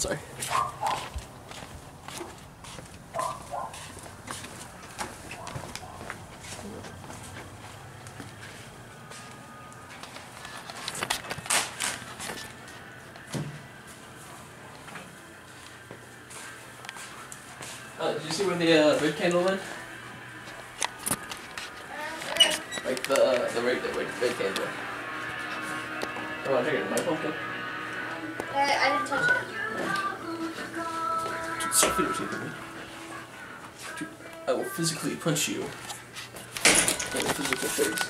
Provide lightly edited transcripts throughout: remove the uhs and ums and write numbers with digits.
sorry. Did you see where the red candle went? Like the red candle. Oh, I take it in my pumpkin. I didn't touch it. Dude, stop videotaping me. Dude, I will physically punch you in the physical face.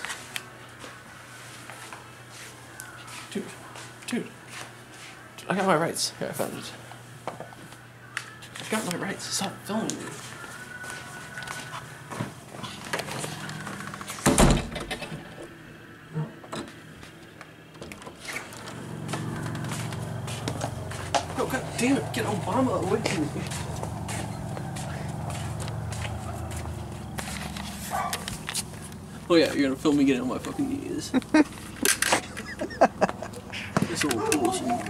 Dude, I got my rights. Here, I found it. I got my rights. Stop filming me. Oh, god damn it, get Obama away from me. Oh yeah, you're gonna film me getting on my fucking knees. This old bullshit.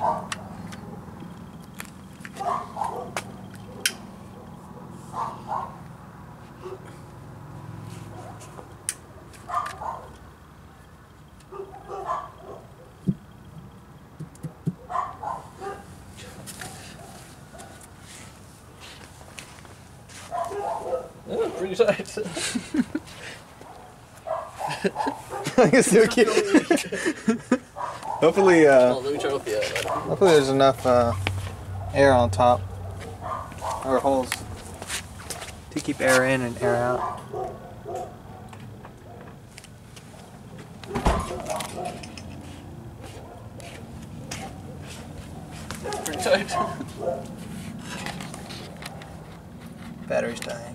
Oh, pretty tight. I guess they'll keep. Hopefully, Oh, let me turn off the light. hopefully there's enough air on top or holes to keep air in and air out. Pretty tight. Battery's dying.